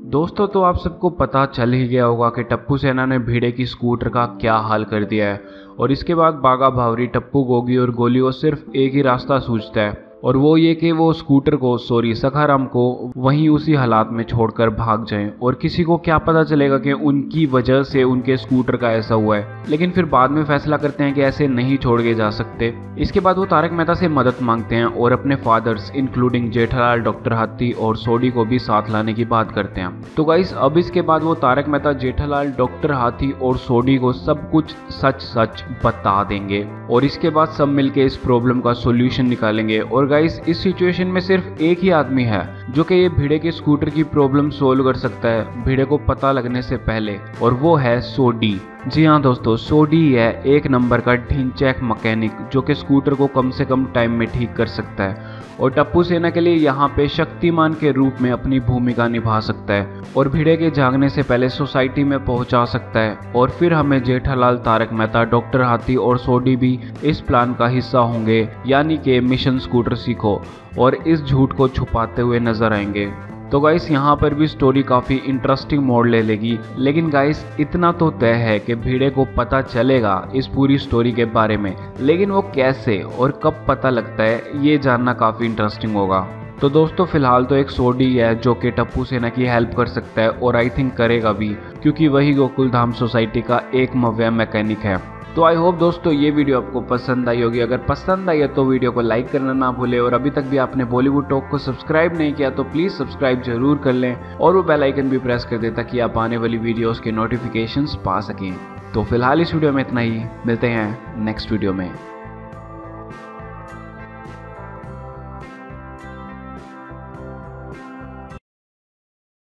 दोस्तों तो आप सबको पता चल ही गया होगा कि टप्पू सेना ने भिड़े की स्कूटर का क्या हाल कर दिया है। और इसके बाद बागा भावरी टप्पू, गोगी और गोली को सिर्फ एक ही रास्ता सूझता है, और वो ये कि वो स्कूटर को सखाराम को वहीं उसी हालात में छोड़कर भाग जाएं। और किसी को क्या पता चलेगा कि उनकी वजह से उनके स्कूटर का ऐसा हुआ है। लेकिन फिर बाद में फैसला करते हैं कि ऐसे नहीं छोड़ के जा सकते। इसके बाद वो तारक मेहता से मदद मांगते हैं और अपने फादर्स इंक्लूडिंग जेठालाल, डॉक्टर हाथी और सोडी को भी साथ लाने की बात करते हैं। तो गाइस अब इसके बाद वो तारक मेहता जेठालाल, डॉक्टर हाथी और सोडी को सब कुछ सच सच बता देंगे, और इसके बाद सब मिलके इस प्रॉब्लम का सोल्यूशन निकालेंगे। और गाइस इस सिचुएशन में सिर्फ एक ही आदमी है जो कि ये भिड़े के स्कूटर की प्रॉब्लम सोल्व कर सकता है भिड़े को पता लगने से पहले, और वो है सोडी। जी हाँ दोस्तों, सोडी है एक नंबर का ढिंचैक मैकेनिक जो कि स्कूटर को कम से कम टाइम में ठीक कर सकता है, और टप्पू सेना के लिए यहाँ पे शक्तिमान के रूप में अपनी भूमिका निभा सकता है, और भिड़े के जागने से पहले सोसाइटी में पहुंचा सकता है। और फिर हमें जेठालाल, तारक मेहता, डॉक्टर हाथी और सोडी भी इस प्लान का हिस्सा होंगे, यानी कि मिशन स्कूटर सीखो, और इस झूठ को छुपाते हुए नजर आएंगे। तो गाइस यहाँ पर भी स्टोरी काफ़ी इंटरेस्टिंग मोड़ ले लेगी। लेकिन गाइस इतना तो तय है कि भिड़े को पता चलेगा इस पूरी स्टोरी के बारे में, लेकिन वो कैसे और कब पता लगता है ये जानना काफ़ी इंटरेस्टिंग होगा। तो दोस्तों फिलहाल तो एक सोडी है जो कि टप्पू सेना की हेल्प कर सकता है, और आई थिंक करेगा भी, क्योंकि वही गोकुल धाम सोसाइटी का एकमव्य मैकेनिक है। तो आई होप दोस्तों ये वीडियो आपको पसंद आई होगी। अगर पसंद आई है तो वीडियो को लाइक करना ना भूलें, और अभी तक भी आपने बॉलीवुड टॉक को सब्सक्राइब नहीं किया तो प्लीज़ सब्सक्राइब जरूर कर लें, और वो बेल आइकन भी प्रेस कर दें ताकि आप आने वाली वीडियोस के नोटिफिकेशंस पा सकें। तो फिलहाल इस वीडियो में इतना ही, मिलते हैं नेक्स्ट वीडियो में।